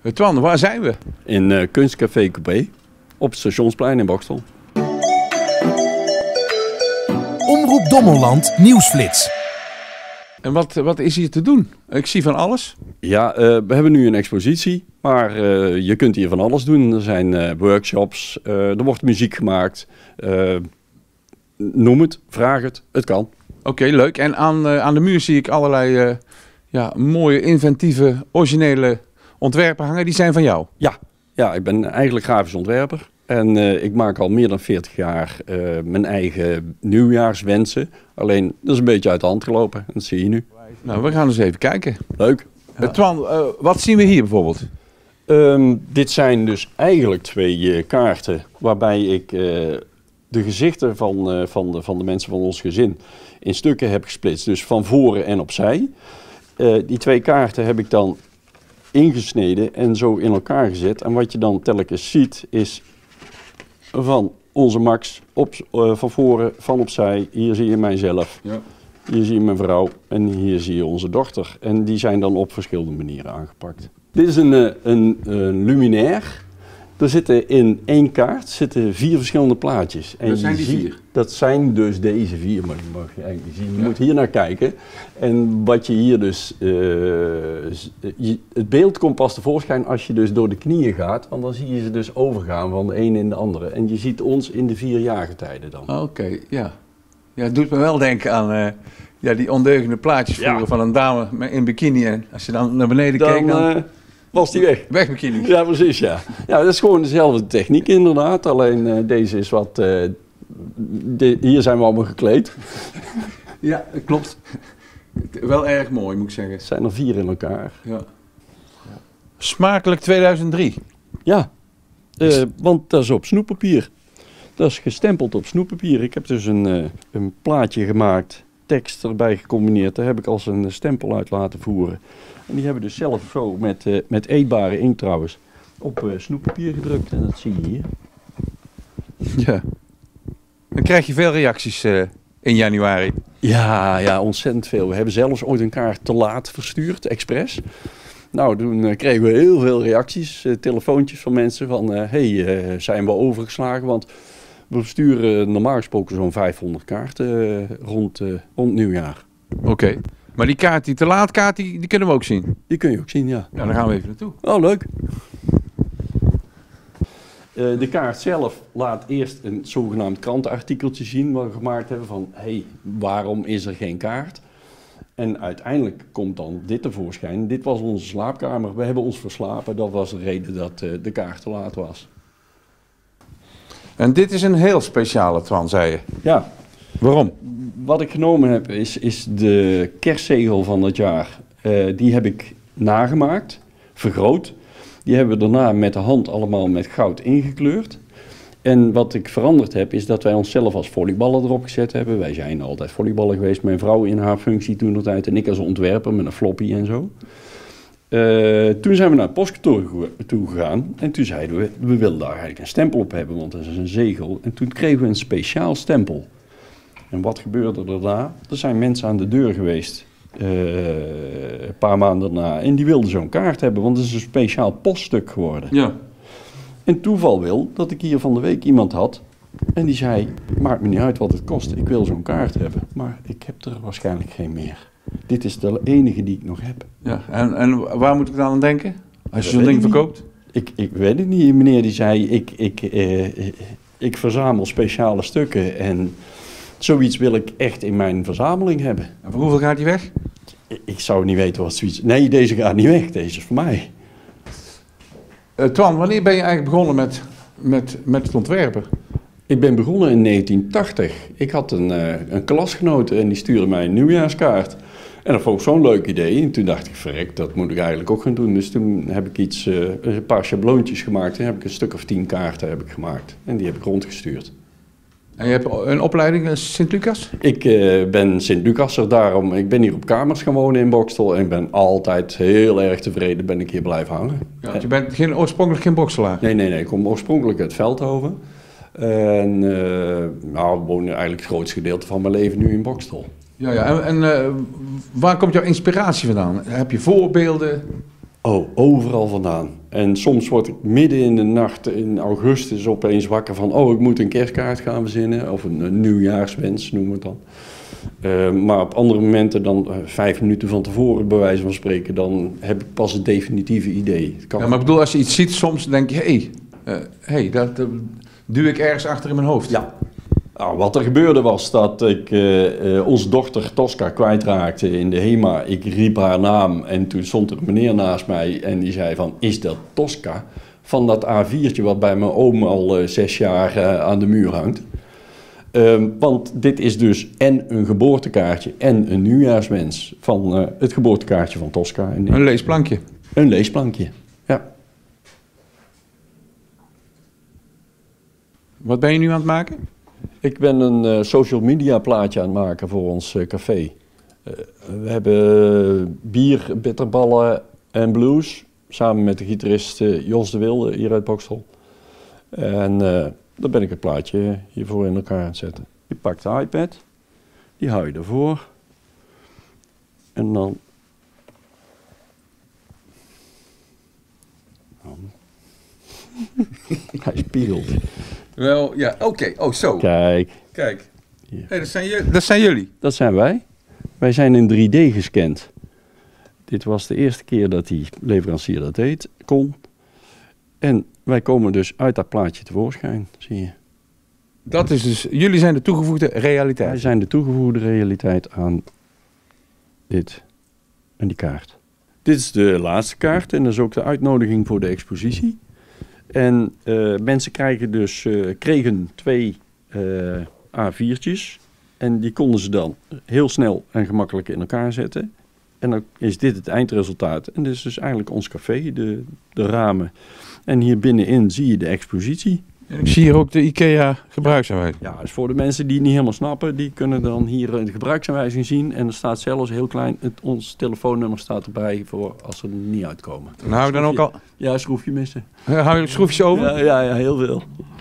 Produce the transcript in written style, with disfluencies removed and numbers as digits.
Twan, waar zijn we? In Kunstcafé Coupé op het Stationsplein in Boxtel. Omroep Dommelland Nieuwsflits. En wat is hier te doen? Ik zie van alles. Ja, we hebben nu een expositie, maar je kunt hier van alles doen. Er zijn workshops, er wordt muziek gemaakt. Noem het, vraag het, het kan. Oké, leuk. En aan de muur zie ik allerlei mooie, inventieve, originele ontwerpen hangen. Die zijn van jou? Ja, ik ben eigenlijk grafisch ontwerper. En ik maak al meer dan 40 jaar mijn eigen nieuwjaarswensen. Alleen, dat is een beetje uit de hand gelopen. Dat zie je nu. Nou, we gaan eens even kijken. Leuk. Twan, wat zien we hier bijvoorbeeld? Dit zijn dus eigenlijk 2 kaarten waarbij ik de gezichten van de mensen van ons gezin in stukken heb gesplitst. Dus van voren en opzij. Die 2 kaarten heb ik dan ingesneden en zo in elkaar gezet. En wat je dan telkens ziet is van onze Max van voren, van opzij. Hier zie je mijzelf, hier zie je mijn vrouw en hier zie je onze dochter. En die zijn dan op verschillende manieren aangepakt. Dit is een luminair. Er zitten in 1 kaart 4 verschillende plaatjes. En dat zijn die 4? Dat zijn dus deze 4, maar die mag je eigenlijk niet zien. Je moet hier naar kijken. En wat je hier dus... het beeld komt pas tevoorschijn als je dus door de knieën gaat. Want dan zie je ze dus overgaan van de ene in de andere. En je ziet ons in de 4 jaargetijden dan. Oké, ja. Ja, het doet me wel denken aan die ondeugende plaatjes vroeger van een dame in bikini. En als je dan naar beneden keek, dan was die weg. Weg bikini. Ja, precies, ja. Ja, dat is gewoon dezelfde techniek inderdaad. Alleen deze is wat... hier zijn we allemaal gekleed. Ja, klopt. Wel erg mooi, moet ik zeggen. Er zijn er 4 in elkaar. Ja. Smakelijk 2003. Ja, want dat is op snoeppapier. Dat is gestempeld op snoeppapier. Ik heb dus een plaatje gemaakt, tekst erbij gecombineerd. Daar heb ik als een stempel uit laten voeren. En die hebben we dus zelf zo met eetbare inkt trouwens op snoeppapier gedrukt. En dat zie je hier. Ja. Dan krijg je veel reacties in januari. Ja, ontzettend veel. We hebben zelfs ooit een kaart te laat verstuurd, expres. Nou, toen kregen we heel veel reacties, telefoontjes van mensen van... zijn we overgeslagen? Want we versturen normaal gesproken zo'n 500 kaarten rond nieuwjaar. Oké. Maar die kaart, die te laat kaart, die kunnen we ook zien? Die kun je ook zien, ja. Ja, dan gaan we even naartoe. Oh, leuk. De kaart zelf laat eerst een zogenaamd krantenartikeltje zien... waar we gemaakt hebben van, waarom is er geen kaart? En uiteindelijk komt dan dit tevoorschijn. Dit was onze slaapkamer. We hebben ons verslapen. Dat was de reden dat de kaart te laat was. En dit is een heel speciale, Twan, zei je. Ja. Waarom? Wat ik genomen heb is de kerstzegel van het jaar. Die heb ik nagemaakt, vergroot. Die hebben we daarna met de hand allemaal met goud ingekleurd. En wat ik veranderd heb, is dat wij onszelf als volleyballer erop gezet hebben. Wij zijn altijd volleyballer geweest. Mijn vrouw in haar functie toen nog tijd en ik als ontwerper met een floppy en zo. Toen zijn we naar het postkantoor toe gegaan en toen zeiden we willen daar eigenlijk een stempel op hebben, want dat is een zegel. En toen kregen we een speciaal stempel. En wat gebeurde er daarna? Er zijn mensen aan de deur geweest, een paar maanden daarna, en die wilden zo'n kaart hebben, want het is een speciaal poststuk geworden. Ja. En toeval wil dat ik hier van de week iemand had en die zei, maakt me niet uit wat het kost, ik wil zo'n kaart hebben, maar ik heb er waarschijnlijk geen meer. Dit is de enige die ik nog heb. Ja, en waar moet ik dan aan denken? Als je zo'n ding verkoopt? Ik weet het niet. Meneer die zei, ik verzamel speciale stukken en zoiets wil ik echt in mijn verzameling hebben. En voor hoeveel gaat die weg? Ik zou niet weten wat zoiets... Nee, deze gaat niet weg. Deze is voor mij. Twan, wanneer ben je eigenlijk begonnen met het ontwerpen? Ik ben begonnen in 1980. Ik had een klasgenoot en die stuurde mij een nieuwjaarskaart. En dat vond ik zo'n leuk idee. En toen dacht ik, verrek, dat moet ik eigenlijk ook gaan doen. Dus toen heb ik een paar schabloontjes gemaakt. En heb ik een stuk of 10 kaarten gemaakt. En die heb ik rondgestuurd. En je hebt een opleiding in Sint-Lucas? Ik ben Sint-Lucasser, daarom. Ik ben hier op kamers gaan wonen in Boxtel. En ik ben altijd heel erg tevreden, ben ik hier blijven hangen. Ja, want je bent oorspronkelijk geen Boxtelaar? Nee. Ik kom oorspronkelijk uit Veldhoven. En we wonen eigenlijk het grootste gedeelte van mijn leven nu in Boxtel. Ja. En waar komt jouw inspiratie vandaan? Heb je voorbeelden? Oh, overal vandaan. En soms word ik midden in de nacht in augustus opeens wakker van... oh, ik moet een kerstkaart gaan verzinnen. Of een nieuwjaarswens, noemen we het dan. Maar op andere momenten dan 5 minuten van tevoren, bij wijze van spreken... dan heb ik pas het definitieve idee. Het kan... Ja, maar ik bedoel, als je iets ziet, soms denk je... hé, dat duw ik ergens achter in mijn hoofd. Ja. Nou, wat er gebeurde was dat ik onze dochter Tosca kwijtraakte in de HEMA. Ik riep haar naam en toen stond er een meneer naast mij en die zei van, is dat Tosca? Van dat A4'tje wat bij mijn oom al 6 jaar aan de muur hangt. Want dit is dus en een geboortekaartje en een nieuwjaarswens van het geboortekaartje van Tosca. Een leesplankje. Een leesplankje, ja. Wat ben je nu aan het maken? Ik ben een social media plaatje aan het maken voor ons café. We hebben bier, bitterballen en blues. Samen met de gitarist Jos de Wilde hier uit Boxtel. En dan ben ik het plaatje hiervoor in elkaar aan het zetten. Je pakt de iPad, die hou je ervoor. En dan... Hij spiegelt. Wel, ja, oké. Oh, zo. Kijk. Kijk. Hey, dat zijn jullie. Dat zijn wij. Wij zijn in 3D gescand. Dit was de eerste keer dat die leverancier dat kon. En wij komen dus uit dat plaatje tevoorschijn, zie je. Dat is dus, jullie zijn de toegevoegde realiteit. Wij zijn de toegevoegde realiteit aan dit en die kaart. Dit is de laatste kaart en dat is ook de uitnodiging voor de expositie. En mensen kregen 2 A4'tjes en die konden ze dan heel snel en gemakkelijk in elkaar zetten. En dan is dit het eindresultaat. En dit is dus eigenlijk ons café, de ramen. En hier binnenin zie je de expositie. En ik zie hier ook de IKEA gebruiksaanwijzing. Ja, dus voor de mensen die het niet helemaal snappen, die kunnen dan hier de gebruiksaanwijzing zien. En er staat zelfs heel klein, ons telefoonnummer staat erbij voor als ze er niet uitkomen. En hou je dan ook al... Ja, schroefje missen. Hou je schroefjes over? Ja, heel veel.